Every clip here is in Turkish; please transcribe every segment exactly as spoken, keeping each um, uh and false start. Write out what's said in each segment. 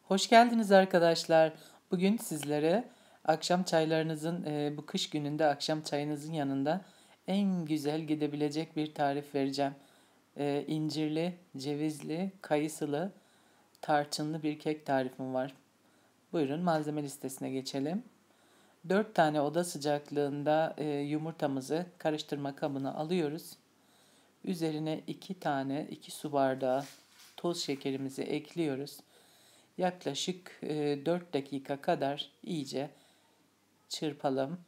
Hoş geldiniz arkadaşlar. Bugün sizlere akşam çaylarınızın, e, bu kış gününde akşam çayınızın yanında en güzel gidebilecek bir tarif vereceğim. E, incirli, cevizli, kayısılı, tarçınlı bir kek tarifim var. Buyurun malzeme listesine geçelim. Dört tane oda sıcaklığında e, yumurtamızı karıştırma kabına alıyoruz. Üzerine iki tane, iki su bardağı toz şekerimizi ekliyoruz. Yaklaşık e, dört dakika kadar iyice çırpalım.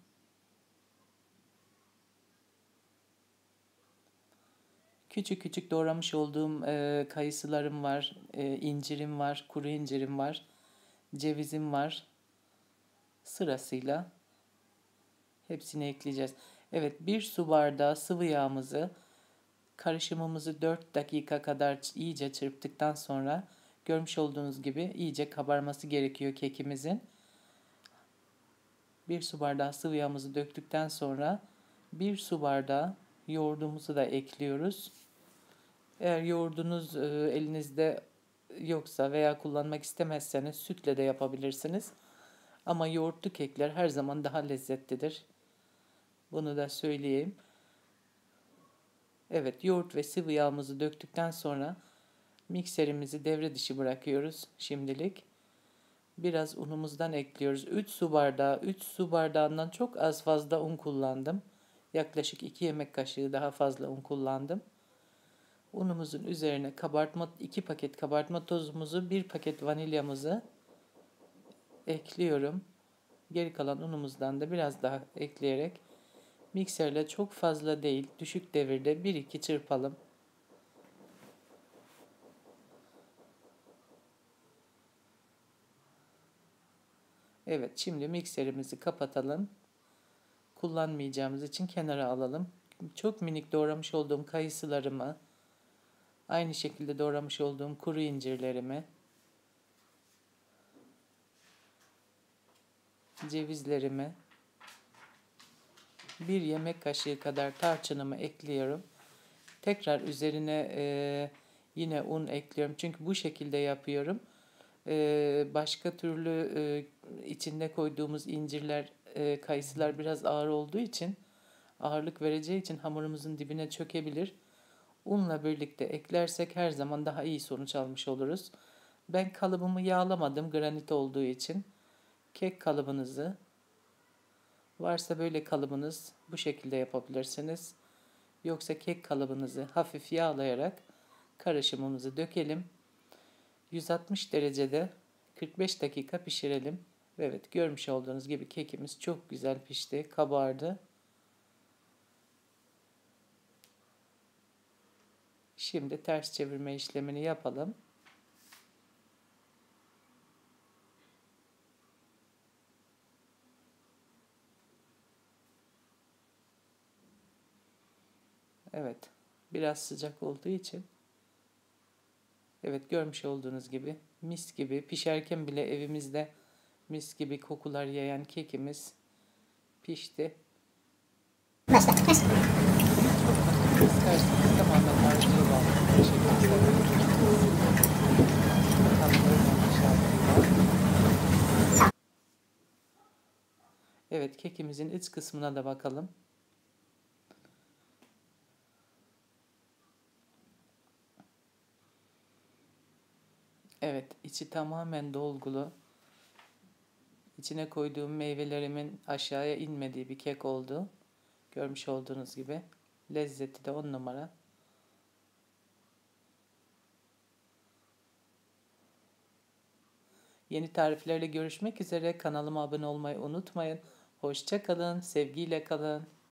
Küçük küçük doğramış olduğum e, kayısılarım var, e, incirim var, kuru incirim var, cevizim var. Sırasıyla hepsini ekleyeceğiz. Evet, bir su bardağı sıvı yağımızı karışımımızı dört dakika kadar iyice çırptıktan sonra görmüş olduğunuz gibi iyice kabarması gerekiyor kekimizin. Bir su bardağı sıvı yağımızı döktükten sonra bir su bardağı yoğurdumuzu da ekliyoruz. Eğer yoğurdunuz e, elinizde yoksa veya kullanmak istemezseniz sütle de yapabilirsiniz. Ama yoğurtlu kekler her zaman daha lezzetlidir. Bunu da söyleyeyim. Evet, yoğurt ve sıvı yağımızı döktükten sonra mikserimizi devre dışı bırakıyoruz şimdilik. Biraz unumuzdan ekliyoruz. üç su bardağı, üç su bardağından çok az fazla un kullandım. Yaklaşık iki yemek kaşığı daha fazla un kullandım. Unumuzun üzerine kabartma iki paket kabartma tozumuzu, bir paket vanilyamızı ekliyorum. Geri kalan unumuzdan da biraz daha ekleyerek mikserle çok fazla değil, düşük devirde bir iki çırpalım. Evet, şimdi mikserimizi kapatalım. Kullanmayacağımız için kenara alalım. Çok minik doğramış olduğum kayısılarımı, aynı şekilde doğramış olduğum kuru incirlerimi, cevizlerimi, bir yemek kaşığı kadar tarçınımı ekliyorum. Tekrar üzerine e, yine un ekliyorum. Çünkü bu şekilde yapıyorum. E, başka türlü e, içinde koyduğumuz incirler, e, kayısılar biraz ağır olduğu için, ağırlık vereceği için hamurumuzun dibine çökebilir. Unla birlikte eklersek her zaman daha iyi sonuç almış oluruz. Ben kalıbımı yağlamadım granit olduğu için. Kek kalıbınızı, varsa böyle kalıbınız, bu şekilde yapabilirsiniz. Yoksa kek kalıbınızı hafif yağlayarak karışımımızı dökelim. yüz altmış derecede kırk beş dakika pişirelim. Evet, görmüş olduğunuz gibi kekimiz çok güzel pişti, kabardı. Şimdi ters çevirme işlemini yapalım. Evet, biraz sıcak olduğu için. Evet, görmüş olduğunuz gibi mis gibi pişerken bile evimizde mis gibi kokular yayan kekimiz pişti. Başla. İsterseniz tamamen arzuya bağlı bir şekilde sarabilirsiniz. Bakalım olmamış şartıyla. Evet, kekimizin iç kısmına da bakalım. Evet, içi tamamen dolgulu. İçine koyduğum meyvelerimin aşağıya inmediği bir kek oldu. Görmüş olduğunuz gibi. Lezzeti de on numara. Yeni tariflerle görüşmek üzere. Kanalıma abone olmayı unutmayın. Hoşça kalın, sevgiyle kalın.